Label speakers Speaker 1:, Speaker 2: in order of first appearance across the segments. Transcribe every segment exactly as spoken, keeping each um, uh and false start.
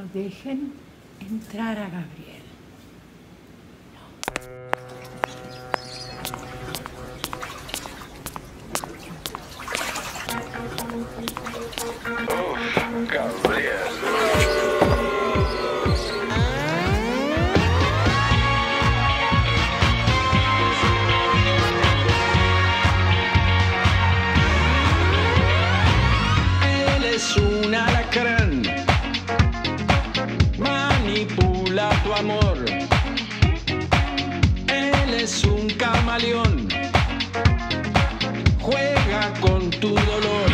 Speaker 1: dejen entrar a Gabriel.
Speaker 2: Oh, Gabriel.
Speaker 3: Es un alacrán, manipula tu amor. Él es un camaleón, juega con tu dolor.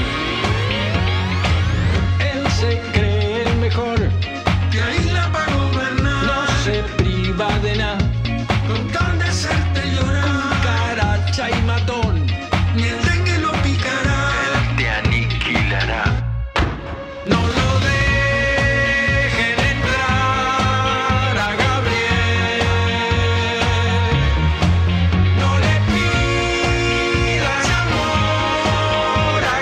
Speaker 3: Él se cree el mejor,
Speaker 4: te aísla para gobernar.
Speaker 3: no se priva de nada,
Speaker 4: Con tal de hacerte llorar,
Speaker 3: caracha y matón.
Speaker 4: ni el dengue lo picará.
Speaker 2: Él te aniquilará.
Speaker 3: No lo dejen entrar a Gabriel. No le pidas amor a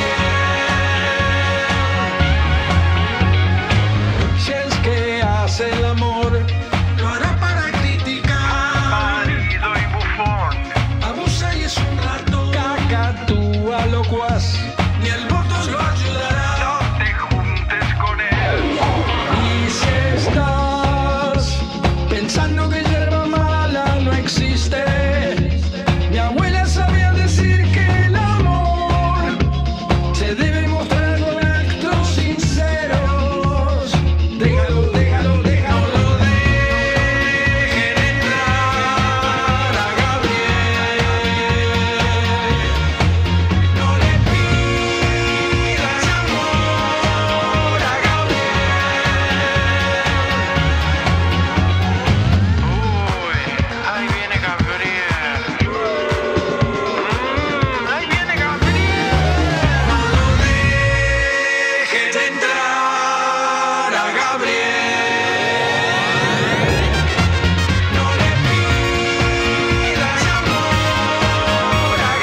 Speaker 3: Gabriel. Si es que hace el amor,
Speaker 4: Lo hará para criticar.
Speaker 2: Marido y bufón.
Speaker 4: Abusa y es un rato.
Speaker 3: cacatúa locuaz.
Speaker 4: Ni el voto lo ayudará.
Speaker 2: No te juntes con él.
Speaker 3: Y si estás pensando que hierba mala no existe, mi abuela sabía decir que el amor se debe mostrar con actos sinceros. Déjalo, déjalo, déjalo. No lo dejen entrar a Gabriel. No le pidas amor a Gabriel.
Speaker 2: Uy, ahí viene Gabriel. Mm, ahí viene Gabriel.
Speaker 3: No lo dejes entrar a Gabriel. No le pidas amor a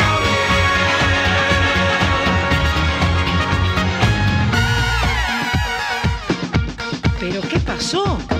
Speaker 3: Gabriel.
Speaker 1: ¿Pero qué pasó?